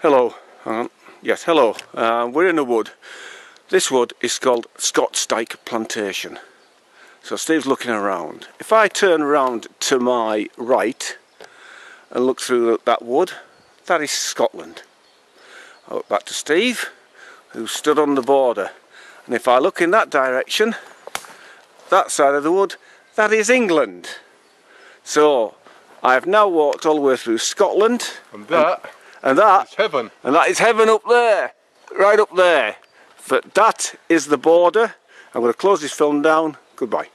Hello. Yes, hello. We're in a wood. This wood is called Scotsdyke Plantation. So Steve's looking around. If I turn around to my right and look through that wood, that is Scotland. I look back to Steve, who stood on the border. And if I look in that direction, that side of the wood, that is England. So I have now walked all the way through Scotland. And that is heaven. And that is heaven up there, right up there. But that is the border. I'm going to close this film down. Goodbye.